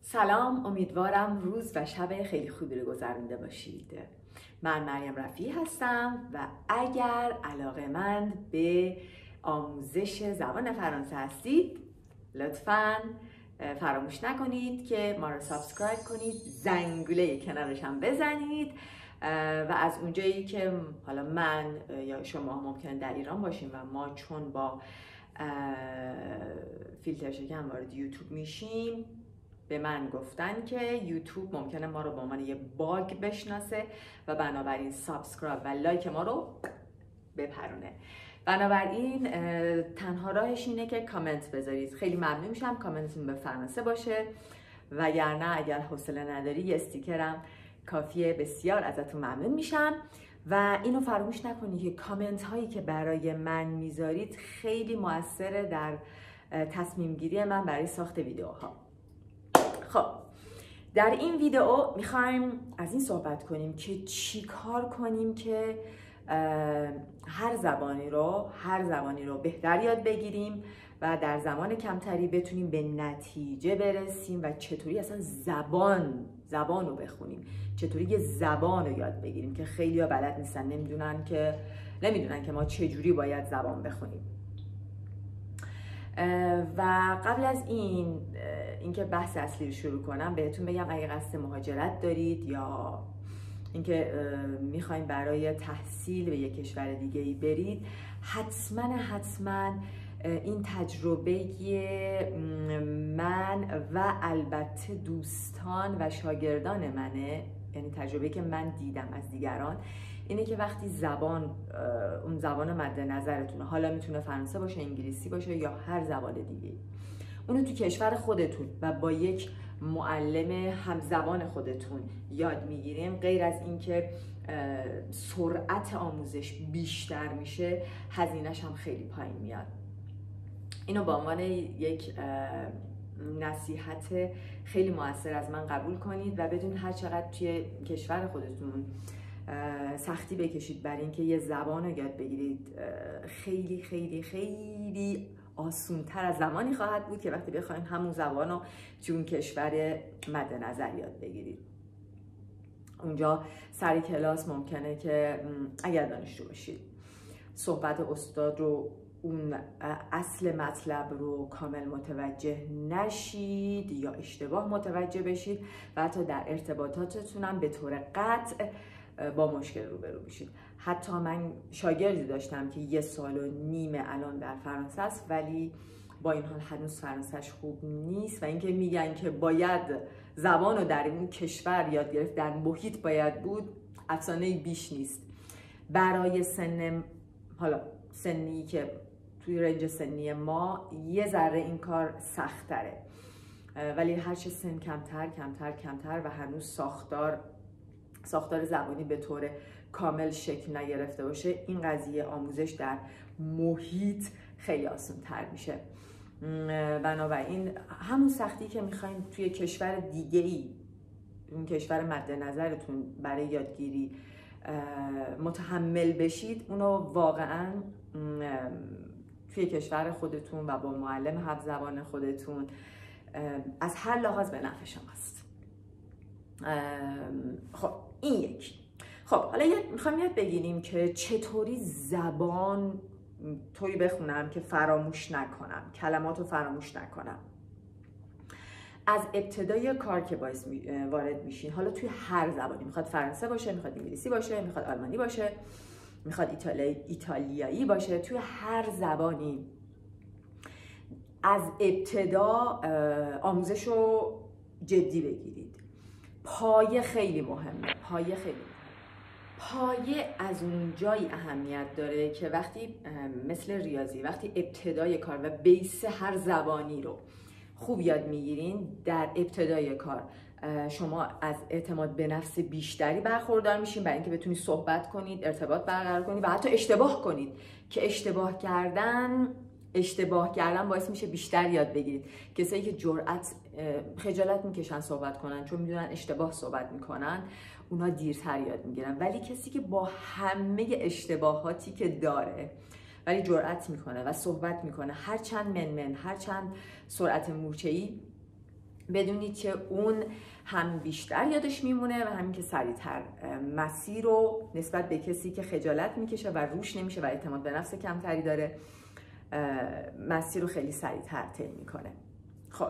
سلام، امیدوارم روز و شب خیلی خوبی رو گذرونده باشید. من مریم رفیعی هستم و اگر علاقه‌مند به آموزش زبان فرانسه هستید لطفاً فراموش نکنید که ما رو سابسکرایب کنید، زنگوله کنارش هم بزنید و از اونجایی که حالا من یا شما ممکنه در ایران باشیم و ما چون با فیلتر شکن وارد یوتیوب میشیم، به من گفتن که یوتیوب ممکنه ما رو به عنوان یه باگ بشناسه و بنابراین سابسکرایب و لایک ما رو بپرونه. بنابراین تنها راهش اینه که کامنت بذارید. خیلی ممنون میشم کامنتتون به فرانسه باشه، وگرنه اگر حوصله نداری یه استیکرم کافیه. بسیار ازتون ممنون میشم و اینو فراموش نکنید که کامنت هایی که برای من میذارید خیلی موثره در تصمیم گیری من برای ساخت ویدیوها. خب در این ویدیو میخوایم از این صحبت کنیم که چی کار کنیم که هر زبانی رو بهتر یاد بگیریم و در زمان کمتری بتونیم به نتیجه برسیم و چطوری اصلا زبان رو بخونیم، چطوری یه زبان رو یاد بگیریم که خیلی ها بلد نیستن، نمیدونن که ما چجوری باید زبان بخونیم. و قبل از اینکه بحث اصلی رو شروع کنم بهتون بگم اگه قصد مهاجرت دارید یا اینکه میخواین برای تحصیل به یک کشور دیگه ای برید، حتما این تجربه من و البته دوستان و شاگردان منه، یعنی تجربه که من دیدم از دیگران، اینه که وقتی اون زبان مد نظرتونه، حالا میتونه فرانسه باشه، انگلیسی باشه یا هر زبان دیگه، اونو تو کشور خودتون و با یک معلم همزبان خودتون یاد میگیریم، غیر از اینکه سرعت آموزش بیشتر میشه، هزینه‌ش هم خیلی پایین میاد. اینو به عنوان یک نصیحت خیلی موثر از من قبول کنید و بدون هر چقدر توی کشور خودتون سختی بکشید برای اینکه یه زبان رو یاد بگیرید، خیلی خیلی خیلی آسون‌تر از زمانی خواهد بود که وقتی بخواید همون زبان رو توی اون کشور مد نظر یاد بگیرید. اونجا سر کلاس ممکنه که اگر دانشجو باشید صحبت استاد رو، اون اصل مطلب رو کامل متوجه نشید یا اشتباه متوجه بشید و حتی در ارتباطاتتون هم به طور قطع با مشکل روبرو بشید. حتی من شاگردی داشتم که 1.5 سال الان در فرانسه است، ولی با این حال هنوز فرانسهش خوب نیست و اینکه میگن که باید زبان رو در این کشور یاد گرفت، در محیط باید بود، افسانه بیش نیست. برای سنی که توی رنج سنی ما یه ذره این کار سخت تره، ولی هرچه سن کمتر و هنوز ساختار زبانی به طور کامل شکل نگرفته باشه، این قضیه آموزش در محیط خیلی آسان تر میشه. بنابراین همون سختی که میخواین توی کشور دیگه ای، اون کشور مد نظرتون برای یادگیری متحمل بشید، اونو واقعا توی کشور خودتون و با معلم همزبان خودتون از هر لحاظ به نفع شماست. خب این یکی. خب حالا میخوایم یاد بگیریم که چطوری زبان طوری بخونم که فراموش نکنم، کلمات رو فراموش نکنم. از ابتدای کار که وارد میشین، حالا توی هر زبانی، میخواد فرانسه باشه، میخواد انگلیسی باشه، میخواد آلمانی باشه، میخواد ایتالیایی باشه، توی هر زبانی از ابتدا آموزش رو جدی بگیرید. پایه خیلی مهمه. پایه از اون جایی اهمیت داره که وقتی مثل ریاضی، وقتی ابتدای کار و بیس هر زبانی رو خوب یاد میگیرین، در ابتدای کار شما از اعتماد به نفس بیشتری برخوردار میشین برای اینکه بتونید صحبت کنید، ارتباط برقرار کنید و حتی اشتباه کنید که اشتباه کردن باعث میشه بیشتر یاد بگیرید. کسایی که خجالت میکشن صحبت کنن چون میدونن اشتباه صحبت میکنن، اونا دیرتر یاد میگیرن. ولی کسی که با همه اشتباهاتی که داره ولی جرأت میکنه و صحبت میکنه، هرچند هرچند سرعت مورچه‌ای بدونید که اون هم بیشتر یادش میمونه و همین که سریعتر مسیر رو نسبت به کسی که خجالت میکشه و روش نمیشه و اعتماد به نفس کمتری داره مسیر رو خیلی سریعتر طی میکنه. خب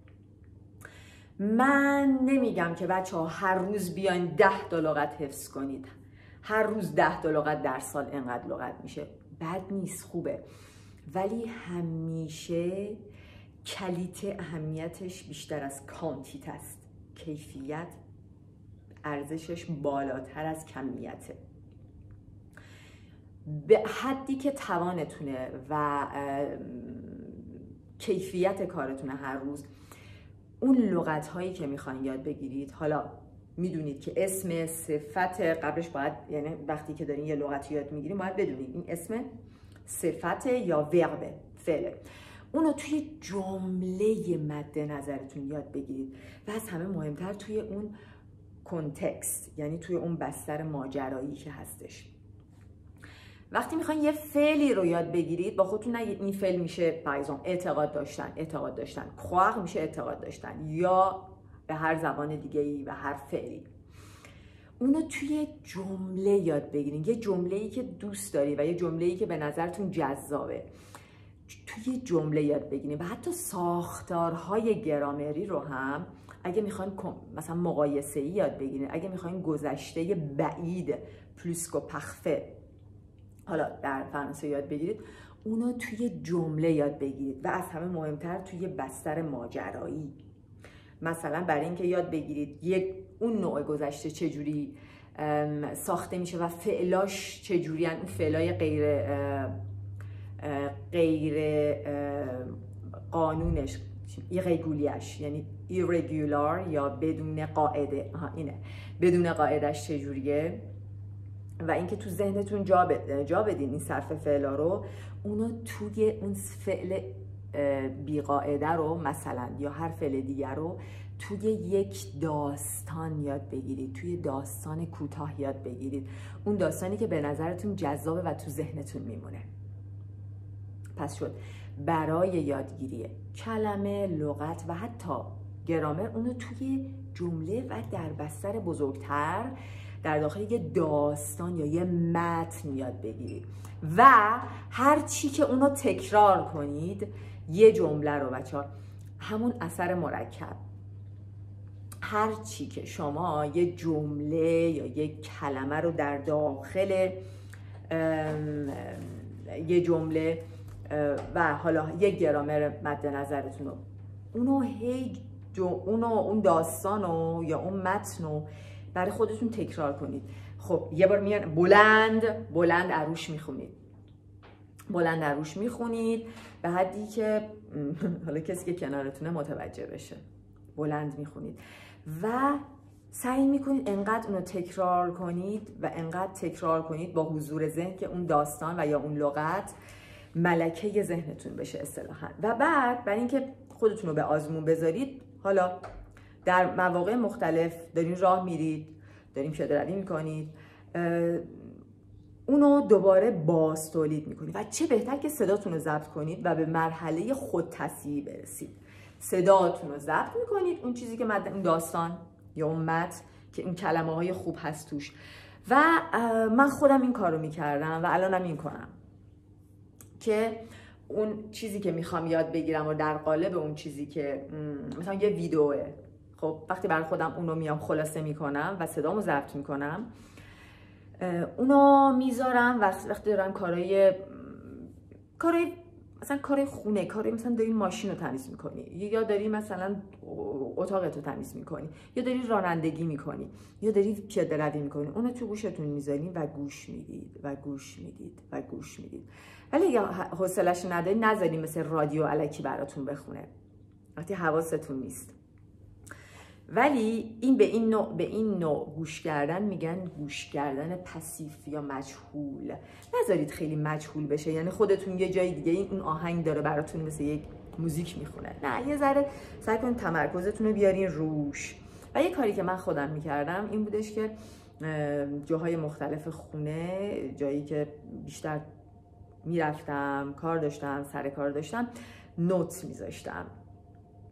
من نمیگم که بچه‌ها هر روز بیاین 10 تا لغت حفظ کنید، هر روز 10 تا لغت در سال انقدر لغت میشه، بد نیست، خوبه، ولی همیشه کلیته اهمیتش بیشتر از کانتیت است. کیفیت ارزشش بالاتر از کمیته. به حدی که توانتونه و کیفیت کارتونه هر روز، اون لغت هایی که میخواین یاد بگیرید، حالا میدونید که اسم، صفت، قبلش باید، یعنی وقتی که دارین یه لغتی یاد میگیرین باید بدونید این اسم، صفت یا ورب، فعله، اونو توی جمله مد نظرتون یاد بگیرید و از همه مهمتر توی اون کنتکست، یعنی توی اون بستر ماجرایی که هستش. وقتی میخواین یه فعلی رو یاد بگیرید با خودتون نگید این فعل میشه پایزون اعتقاد داشتن، croire میشه اعتقاد داشتن، یا به هر زبان دیگه‌ای و هر فعلی. اونو توی جمله یاد بگیرید، یه جمله‌ای که دوست داری و یه جمله‌ای که به نظرتون جذابه توی جمله یاد بگیرید و حتی ساختارهای گرامری رو هم اگه میخواین مثلا مقایسه‌ای یاد بگیرید، اگه میخواین گذشته بعید پلوسکو پخفه حالا در فرانسه یاد بگیرید، اونو توی جمله یاد بگیرید و از همه مهمتر توی بستر ماجرایی. مثلا برای اینکه یاد بگیرید اون نوع گذشته چجوری ساخته میشه و فعلاش چجوری اون فعلای غیر قانونش، ایرگولیش، یعنی irregular یا بدون قاعده، اینه بدون قاعدش چجوریه، و اینکه تو ذهنتون جا بدین این صرف فعلا رو، اونو توی اون فعل بیقاعده رو مثلا یا هر فعل دیگر رو توی یک داستان یاد بگیرید، توی داستان کوتاه یاد بگیرید، اون داستانی که به نظرتون جذابه و تو ذهنتون میمونه. پس شد برای یادگیری کلمه، لغت و حتی گرامر، اونو توی جمله و در بستر بزرگتر در داخل یه داستان یا یه متن یاد بگیرید و هر چی که اونو تکرار کنید، یه جمله رو بچه‌ها، همون اثر مرکب، هر چی که شما یه جمله یا یه کلمه رو در داخل یه جمله و حالا یه گرامر مد نظرتون رو، اون داستانو یا اون متنو برای خودتون تکرار کنید. خب یه بار میان بلند عروش میخونید به حدی که حالا کسی که کنارتونه متوجه بشه، بلند میخونید و سعی میکنید انقدر اونو تکرار کنید و انقدر تکرار کنید با حضور ذهن که اون داستان و یا اون لغت ملکه ذهنتون بشه اصطلاحاً. و بعد برای اینکه خودتون رو به آزمون بذارید، حالا در مواقع مختلف دارین راه میرید، دارین پیاده روی میکنید، اونو دوباره باز تولید میکنید و چه بهتر که صداتون رو ضبط کنید و به مرحله خودتصحیح برسید. صداتون رو ضبط میکنید، اون چیزی که اون داستان یا اون متن که اون کلمه های خوب هست توش. و من خودم این کارو میکردم و الانم این کنم که اون چیزی که میخوام یاد بگیرم و در قالب اون چیزی که مثلا یه ویدیوه، خب وقتی برای خودم اونو میام خلاصه میکنم و صدامو ضبط میکنم، اونو میذارم وقتی دارم کارای مثلا کار خونه، کاری مثلا داری ماشین رو تمیز میکنی، یا داری مثلا اتاقت رو تمیز میکنی، یا داری رانندگی میکنی، یا داری پیاده روی میکنی، اونو تو گوشتون میذارین و گوش میدید و گوش میدید و گوش میدید. ولی یا حوصله‌اش نداری، نذارین مثل رادیو الکی براتون بخونه وقتی حواستون نیست. ولی این به این نوع گوش کردن میگن گوش کردن پسیف یا مجهول. نذارید خیلی مجهول بشه، یعنی خودتون یه جای دیگه اون آهنگ داره براتون مثل یک موزیک میخونه، نه، یه ذره سعی کنید تمرکزتون رو بیارین روش. و یه کاری که من خودم میکردم این بودش که جاهای مختلف خونه، جایی که بیشتر میرفتم، کار داشتم، سر کار داشتم، نوت میذاشتم.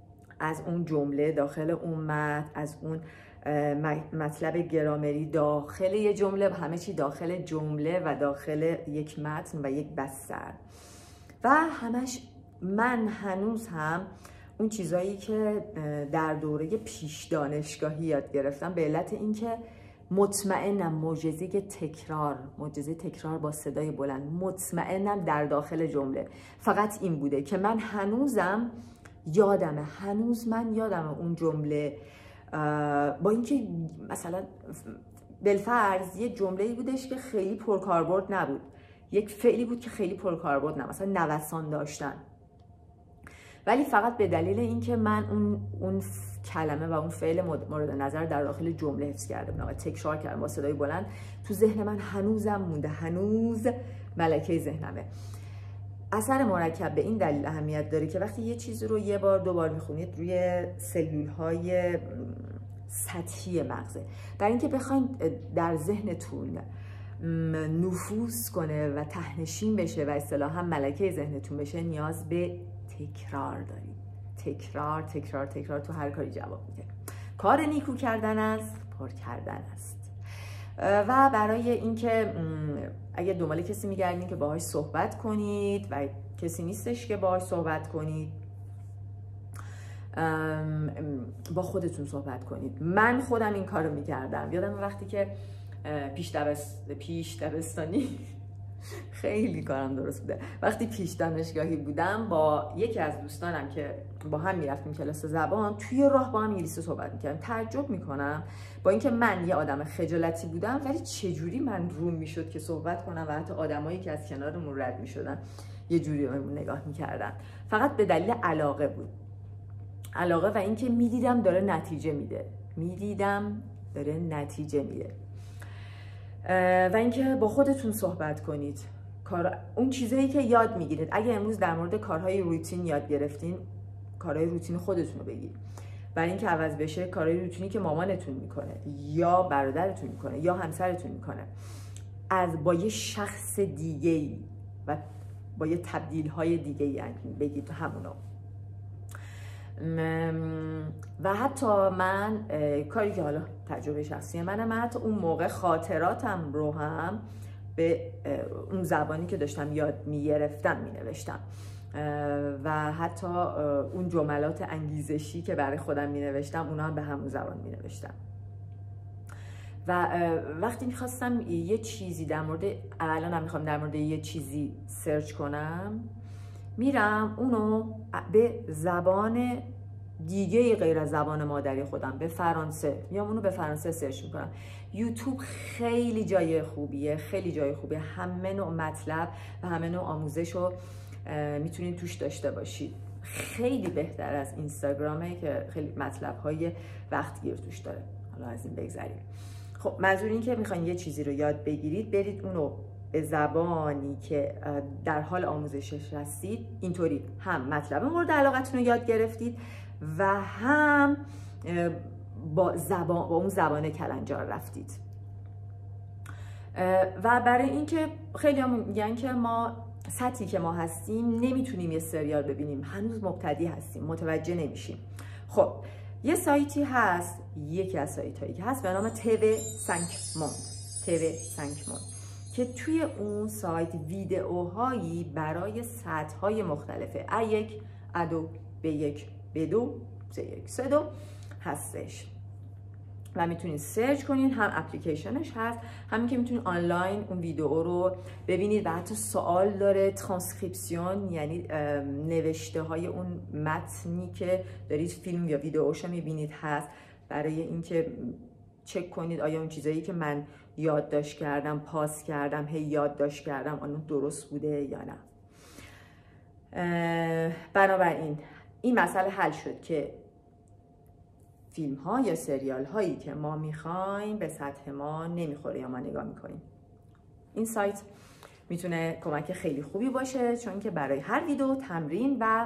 از اون جمله داخل اون متن، از اون مطلب گرامری داخل یه جمله، همه چی داخل جمله و داخل یک متن و یک بستر. و همش من هنوز هم اون چیزایی که در دوره پیش دانشگاهی یاد گرفتم به علت اینکه مطمئنم معجزه تکرار با صدای بلند، مطمئنم در داخل جمله فقط این بوده که من هنوزم یادمه، من یادمه اون جمله، با اینکه مثلا بالفرض یه جمله‌ای بودش که خیلی پرکاربرد نبود، یک فعلی بود که خیلی پرکاربرد نبود، مثلا نوسان داشتن، ولی فقط به دلیل اینکه من اون کلمه و اون فعل مورد نظر در داخل جمله حفظ کرده بودم و تکرار کردم با صدای بلند، تو ذهن من هنوزم مونده، هنوز ملکه ذهنمه. اثر مرکب به این دلیل اهمیت داره که وقتی یه چیزی رو یه بار دو بار میخونید روی سلول‌های سطحی مغزه، برای اینکه بخواید در ذهنتون نفوذ کنه و تهنشین بشه و اصطلاحاً ملکه ذهنتون بشه، نیاز به تکرار دارید. تکرار تکرار تکرار تو هر کاری جواب میده. کار نیکو کردن است، پر کردن است. و برای اینکه اگه دنبال کسی میگردین که باهاش صحبت کنید و کسی نیستش که باهاش صحبت کنید، با خودتون صحبت کنید. من خودم این کارو میکردم. یادم وقتی که پیش دبستانی خیلی کارم درست بوده، وقتی پیش دانشگاهی بودم با یکی از دوستانم که با هم میرفتیم کلاس زبان، توی راه با هم انگلیسی صحبت میکردیم. تعجب میکنم با اینکه من یه آدم خجالتی بودم، ولی چجوری من روم میشد که صحبت کنم و حتی آدمایی که از کنارمون رد میشدن یه جوری بهمون نگاه میکردن. فقط به دلیل علاقه بود، علاقه و اینکه میدیدم داره نتیجه میده. و اینکه با خودتون صحبت کنید، اون چیزایی که یاد میگیرید. اگه امروز در مورد کارهای روتین یاد گرفتین، کارهای روتین خودتون رو بگید، برای اینکه عوض بشه کارهای روتینی که مامانتون میکنه یا برادرتون میکنه یا همسرتون میکنه، با یه شخص دیگه‌ای و با یه تبدیل‌های دیگه‌ای بگید همونو. و حتی من کاری که حالا تجربه شخصی منه، من حتی اون موقع خاطراتم رو هم به اون زبانی که داشتم یاد میگرفتم مینوشتم و حتی اون جملات انگیزشی که برای خودم مینوشتم اونا هم به همون زبان مینوشتم. و وقتی میخواستم یه چیزی الان میخوام در مورد یه چیزی سرچ کنم، میرم اونو به زبان دیگه غیر از زبان مادری خودم، به فرانسه، یا اونو به فرانسه سرچ میکنم. یوتیوب خیلی جای خوبیه، همه نوع مطلب و همه نوع آموزش رو میتونید توش داشته باشید. خیلی بهتر از اینستاگرامه که خیلی مطلب های وقت گیر توش داره. حالا از این بگذریم. خب منظور این که میخواین یه چیزی رو یاد بگیرید، برید اونو به زبانی که در حال آموزشش هستید، اینطوری هم مطلب مورد علاقتون رو یاد گرفتید و هم با اون زبان کلنجار رفتید. و برای اینکه خیلی هم میگن که ما سطحی که ما هستیم نمیتونیم یه سریال ببینیم، هنوز مبتدی هستیم، متوجه نمیشیم. خب یه سایتی هست، یکی از سایت هایی که هست به نام TV5 Monde که توی اون سایت ویدئوهایی برای سطح‌های مختلفه، A1 A2 B1 B2 C1 C2 هستش و میتونید سرچ کنید. هم اپلیکیشنش هست، همین که میتونید آنلاین اون ویدئو رو ببینید و حتی سوال داره. ترانسکریپسیون یعنی نوشته های اون متنی که دارید فیلم یا ویدئوشو میبینید هست، برای اینکه چک کنید آیا اون چیزایی که من یادداشت کردم، پاس کردم، یادداشت کردم، آن درست بوده یا نه. بنابراین این مسئله حل شد که فیلم ها یا سریال هایی که ما میخوایم به سطح ما نمیخوره یا ما نگاه میکنیم. این سایت میتونه کمک خیلی خوبی باشه، چون که برای هر ویدیو تمرین و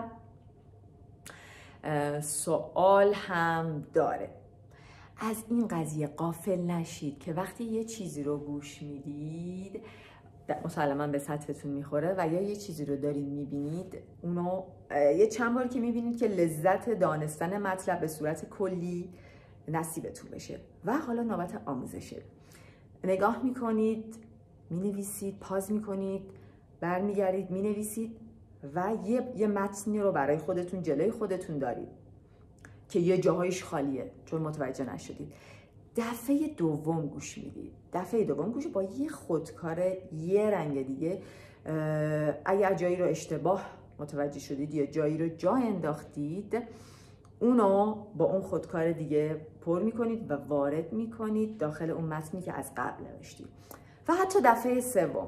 سوال هم داره. از این قضیه غافل نشید که وقتی یه چیزی رو گوش میدید مسلما به سطحتون میخوره و یا یه چیزی رو دارید میبینید اونو یه چند بار که میبینید که لذت دانستن مطلب به صورت کلی نصیبتون بشه و حالا نوبت آموزشه. نگاه میکنید، مینویسید، پاز میکنید، برمیگردید مینویسید و یه متنی رو برای خودتون جلوی خودتون دارید که یه جاهایش خالیه چون متوجه نشدید. دفعه دوم گوش میدید. دفعه دوم گوش با یه خودکار یه رنگ دیگه، اگر جایی رو اشتباه متوجه شدید یا جایی رو جا انداختید، اونو با اون خودکار دیگه پر میکنید و وارد میکنید داخل اون متنی که از قبل نوشتید. و حتی دفعه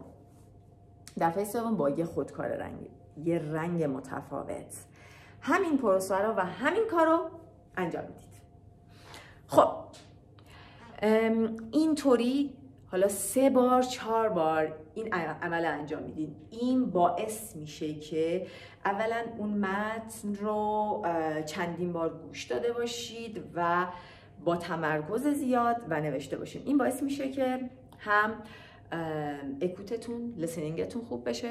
سوم با یه خودکار رنگی، یه رنگ متفاوت، همین پروسه رو و همین کار رو انجام میدید. خب اینطوری حالا 3 بار 4 بار این عمل انجام میدید. این باعث میشه که اولا اون متن رو چندین بار گوش داده باشید و با تمرکز زیاد و نوشته باشید. این باعث میشه که هم اکوتتون، لسنینگتون خوب بشه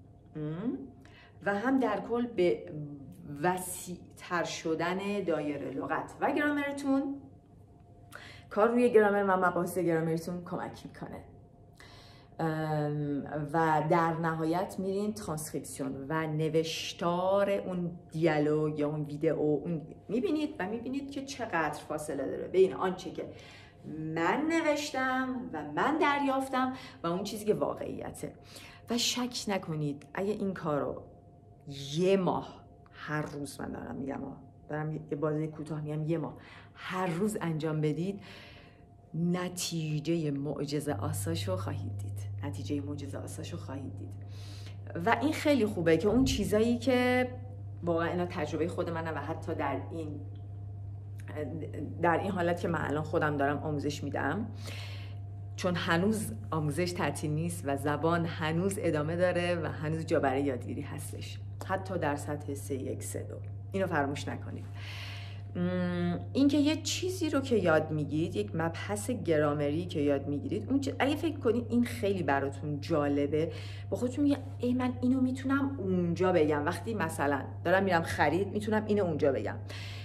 و هم در کل به وسیع‌تر شدن دایره لغت و گرامرتون، کار روی گرامر و مباحث گرامرتون کمک میکنه. و در نهایت میرین ترانسکریپسیون و نوشتار اون دیالوگ یا اون ویدئو اون میبینید که چقدر فاصله داره بین آنچه که من نوشتم و من دریافتم و اون چیزی که واقعیته. و شک نکنید اگه این کارو 1 ماه هر روز، من دارم یه بازه کوتاه میگم 1 ماه هر روز انجام بدید، نتیجه معجزه آساشو خواهید دید. و این خیلی خوبه که اون چیزایی که واقعا اینا تجربه خود منه و حتی در این حالت که من الان خودم دارم آموزش میدم، چون هنوز آموزش تعطیل نیست و زبان هنوز ادامه داره و هنوز جا برای یادگیری هستش، حتی در سطح 3-1 3-2. اینو فراموش نکنید. اینکه یه چیزی رو که یاد میگیرید، یک مبحث گرامری که یاد میگیرید، اگه فکر کنید این خیلی براتون جالبه، با خودتون میگه ای من اینو میتونم اونجا بگم. وقتی مثلا دارم میرم خرید میتونم اینو اونجا بگم.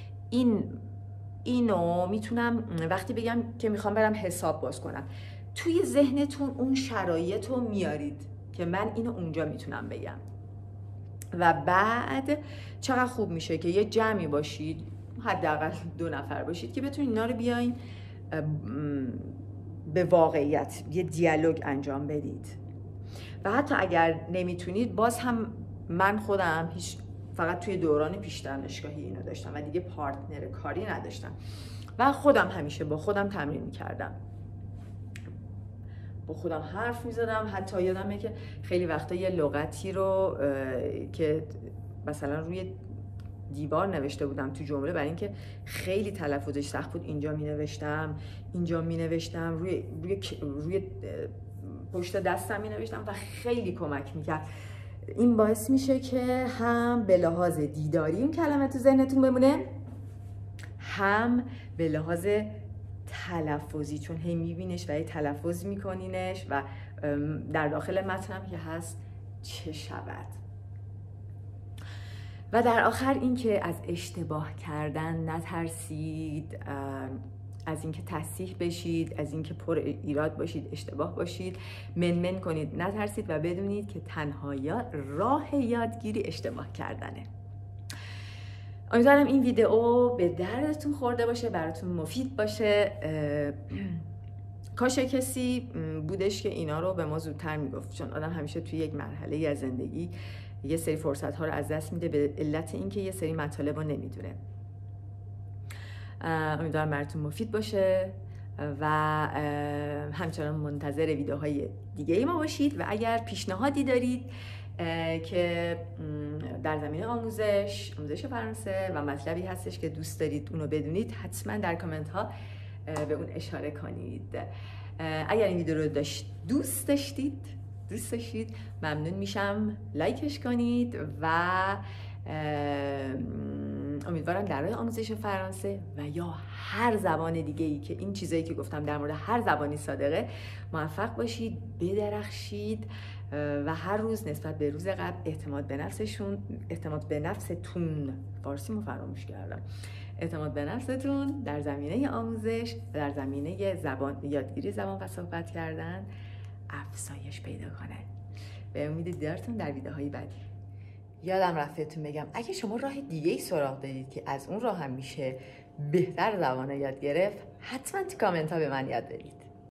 اینو میتونم وقتی بگم که میخوام برم حساب باز کنم. توی ذهنتون اون شرایط رو میارید که من اینو اونجا میتونم بگم. و بعد چقدر خوب میشه که یه جمعی باشید، حداقل 2 نفر باشید که بتونید اینا رو بیاین به واقعیت یه دیالوگ انجام بدید. و حتی اگر نمیتونید، باز هم من خودم فقط توی دوران پیش دانشگاهی اینو داشتم و دیگه پارتنر کاری نداشتم و خودم همیشه با خودم تمرین میکردم، با خودم حرف میزدم. حتی یادمه که خیلی وقتا یه لغتی رو که مثلا روی دیوار نوشته بودم تو جمله، برای اینکه خیلی تلفظش سخت بود، اینجا می نوشتم روی پشت دستم می نوشتم و خیلی کمک میکرد. این باعث میشه که هم به لحاظ دیداری اون کلمه تو ذهنتون بمونه، هم به لحاظ تلفظی، چون هی میبینش و هی تلفظ میکنینش و در داخل متنم که هست چه شود. و در آخر اینکه از اشتباه کردن نترسید، از اینکه تصحیح بشید، از اینکه پر ایراد باشید، اشتباه باشید، منمن کنید، نترسید و بدونید که تنها راه یادگیری اشتباه کردنه. امیدوارم این ویدئو به دردتون خورده باشه، براتون مفید باشه. کاش کسی بودش که اینا رو به ما زودتر میگفت، چون آدم همیشه توی یک مرحله از زندگی یه سری فرصت ها رو از دست میده به علت اینکه یه سری مطالب رو نمیدونه. امیدوارم براتون مفید باشه و همچنان منتظر ویدیوهای دیگه ای ما باشید. و اگر پیشنهادی دارید که در زمینه آموزش فرانسه و مطلبی هستش که دوست دارید اونو بدونید، حتما در کامنت ها به اون اشاره کنید. اگر این ویدیو رو دوست داشتید ممنون میشم لایکش کنید و امیدوارم در راه آموزش فرانسه و یا هر زبان دیگه ای که این چیزایی که گفتم در مورد هر زبانی صادقه موفق باشید، بدرخشید و هر روز نسبت به روز قبل اعتماد به نفستون، فارسیمو فراموش کردم، اعتماد به نفستون در زمینه آموزش و در زمینه یادگیری زبان و صحبت کردن افزایش پیدا کنه. به امید دیدارتون در ویدیوهای بعدی. یادم رفتتون بگم اگه شما راه دیگه ای سراغ دارید که از اون راه هم میشه بهتر زبان یاد گرفت، حتما تو کامنت ها به من یاد بدید.